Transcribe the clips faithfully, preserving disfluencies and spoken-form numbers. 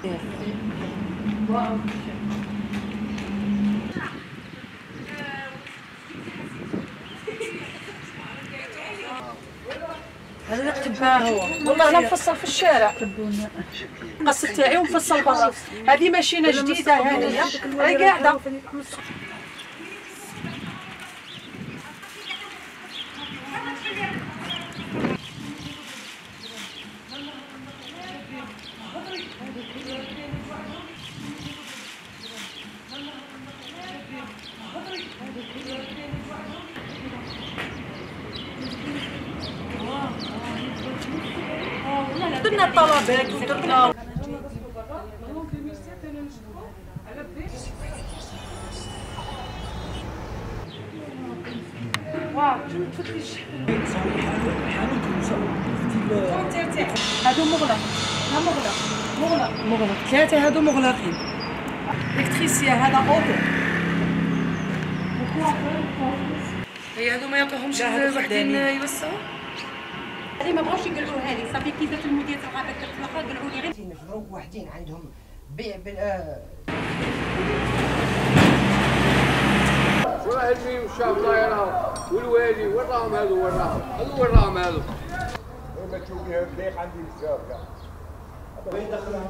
هذا اللي كتبها هو والله انا مفصل في الشارع القص تاعي ومفصل برا. هذه ماشينه جديده هذه راهي قاعده. درنا الطلبات ودرنا واه تفتش هادو مغلق ها مغلق مغلق مغلق ثلاثة هادو مغلقين. الكتريسيا هذا اوتو هي هادو ما يعطوهمش وحدين يوسعوا. هذه ما بغاوش يقلعوا هذه صافي كي جات المدير تاع الغابه الاخرى قلعوا لي غير مجروب وحدين عندهم بيع بال شو علمي والشعب طايره والوالي وين راهم هذو وين راهم هذو وين راهم هذو ما تشوفيها بليق عندي بزاف كاع وين دخلها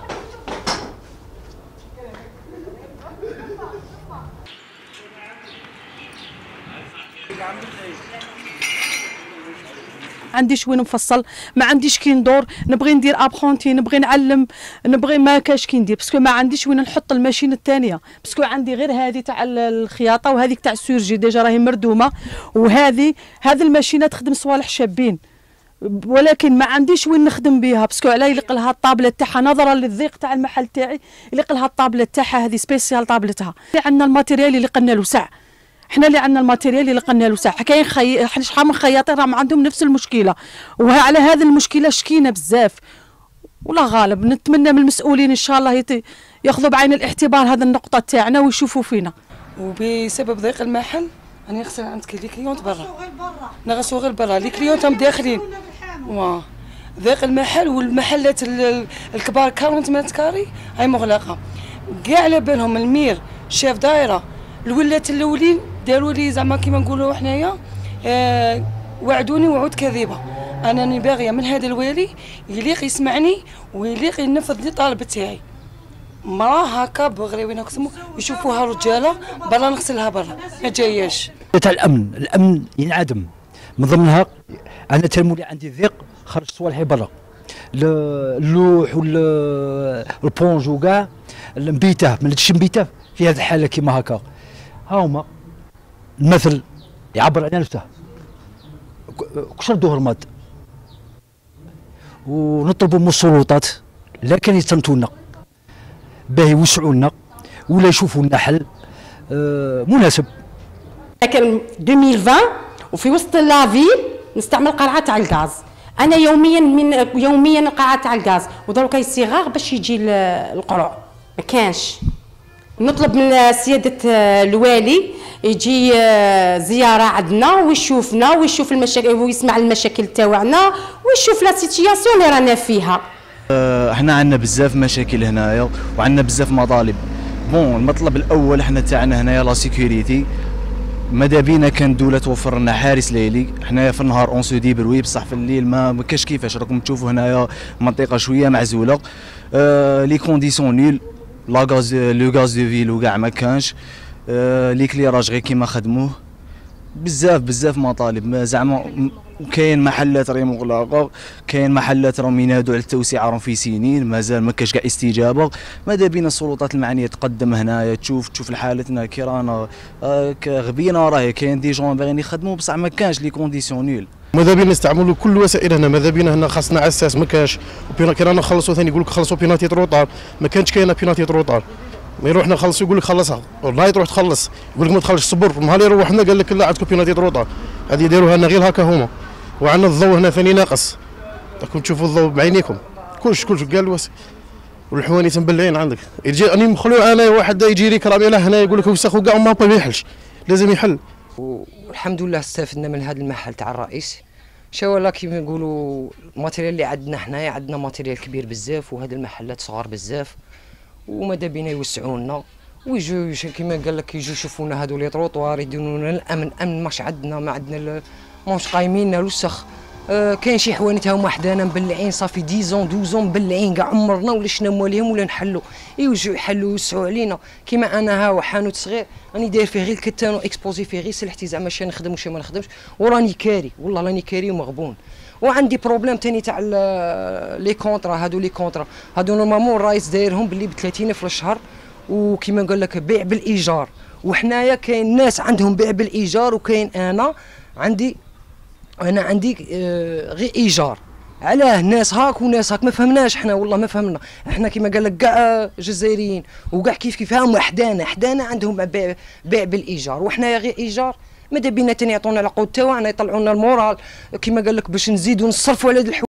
عنديش وين نفصل، ما عنديش كي ندور، نبغي ندير ابخونتي، نبغي نعلم، نبغي ما كاش كي ندير باسكو ما عنديش وين نحط الماشين الثانيه، باسكو عندي غير هذه تاع الخياطه وهذيك تاع السورجي ديجا راهي مردومه، وهذه هذه الماشينه تخدم صوالح شابين، ولكن ما عنديش وين نخدم بها باسكو علاه يليق لها الطابله تاعها نظرا للضيق تاع المحل تاعي، يليق لها الطابله تاعها هذه سبيسيال طابلتها. عندنا الماتيريال اللي قلنا له ساع، حنا اللي عندنا الماتيريال اللي قلنا له ساعه. كاين خي... شحال من خياطين راهم عندهم نفس المشكله، وعلى هذه المشكله شكينا بزاف ولا غالب. نتمنى من المسؤولين ان شاء الله يت... ياخذوا بعين الاعتبار هذه النقطه تاعنا ويشوفوا فينا. وبسبب ضيق المحل انا نغسل عندك لي كليونت برا، نغسلوا غير برا لي كليونت هم داخلين. واه ضيق المحل والمحلات الكبار أربعين متر كاري هاي مغلقه كاع على بالهم. المير شاف دايره الولات الاولين داروا لي زعما كيما نقولوا حنايا آه وعدوني وعود كاذبه. انا راني باغيه من هذا الوالي يليق يسمعني ويليق ينفذ لي الطلب تاعي. مراه هكا بغري وين نقسموا يشوفوها رجاله برا نغسلها برا ما جاياش. تاع الامن الامن ينعدم من ضمنها. انا تلمولي عندي ضيق خرج صوالحي برا اللوح والبونج وكاع مبيته ما لقيتش مبيته في هذه الحاله كيما هكا. ها هما المثل يعبر عن نفسه كشر دو هرمات. ونطلبوا من السلطات لا كان يتنتونا باه يوسعوا لنا ولا يشوفوا لنا حل آه مناسب. كان ألفين وعشرين وفي وسط لافيل نستعمل قرعه تاع الغاز. انا يوميا من يوميا قرعه تاع الغاز ودروك الصغار باش يجي القروع ما كانش. نطلب من سياده الوالي يجي زياره عندنا ويشوفنا ويشوف المشاكل ويسمع المشاكل تاعنا ويشوف لا سيتياسيون اللي رانا فيها. احنا عندنا بزاف مشاكل هنايا وعندنا بزاف مطالب. بون المطلب الاول احنا تاعنا هنايا لا سيكوريتي. ماذا بينا كان الدوله توفر لنا حارس ليلي. حنايا في النهار اون سو ديبروي بصح في الليل ما كاش كيفاش. راكم تشوفوا هنايا منطقه شويه معزوله. آه لي كونديسيون نيل لا غاز لو غاز دو فيل وكاع ما كانش. آه ليكليراج غير كيما خدموه. بزاف بزاف مطالب زعما. كاين محلات راهي مغلقه، كاين محلات راهم ينادوا على التوسعه راهم في سنين مازال ما كاش كاع استجابه. ماذا بينا السلطات المعنيه تقدم هنايا تشوف تشوف حالتنا كي رانا آه غبينا. راهي كاين دي جون باغيين يخدموا بصح ما كانش لي كونديسيون نيل. ماذا بينا نستعملوا كل الوسائل هنا. ماذا بينا هنا خاصنا عساس ما كاش. كي رانا نخلصوا ثاني يقول لك خلصوا بيناتي تروطار ما كانش كاينه بيناتي تروطار. ما يروح نخلص يقول لك خلصها والله تروح تخلص يقول لك ما تخلصش صبر. نهار يروح لنا قال لك لا عندكم بيناتي تروطار. هذه يديروها لنا غير هكا هما. وعندنا الضوء هنا ثاني ناقص. راكم تشوفوا الضوء بعينيكم كلش كلش قال وس والحوانيت مبلعين عندك. يجي راني مخلوع انا واحد يجي لي كراميله هنا يقول لك وسخ وكاع ما يحلش لازم يحل. والحمد لله استفدنا من هذا المحل تاع الرئيس شو والله كيما نقولوا الماتيريال اللي عندنا حنايا عندنا ماتيريال كبير بزاف، وهاد المحلات صغار بزاف، وماذا بينا يوسعوا لنا ويجوا كيما قال لك يجوا يشوفونا هادو لي طروطوار يديروا لنا الامن. امن ماش عندنا، ما عندنا ماش قايمين الوسخ. آه كاين شي حوانت هما حدانا مبلعين صافي ديزون دوزون مبلعين كاع عمرنا ولا شنا مواليهم ولا نحلوا، يوجوا يحلوا يوسعوا علينا. كيما انا ها حانوت صغير راني داير فيه غير الكتان واكسبوزي فيه غير سلحتي، زعما شي نخدم وشي ما نخدمش، وراني كاري والله راني كاري ومغبون. وعندي بروبليم ثاني تاع لي كونطرا، هادو لي كونطرا هادو نورمالمون الرايس دايرهم باللي ب ثلاثين ألف للشهر، وكيما نقول لك بيع بالايجار. وحنايا كاين ناس عندهم بيع بالايجار، وكاين انا عندي انا عندي آه غير ايجار. علاه ناس هاك وناس هاك؟ ما فهمناش حنا والله ما فهمنا. احنا كيما قال لك كاع جزائريين وكاع كيف كيف هما حدانا حدانا عندهم بيع, بيع بالايجار، وحنايا غير ايجار. ماذا بينا تاني يعطونا العقود تاعنا، يطلعوا لنا المورال كيما قال لك باش نزيدوا نصرفوا على هاد الحوايج.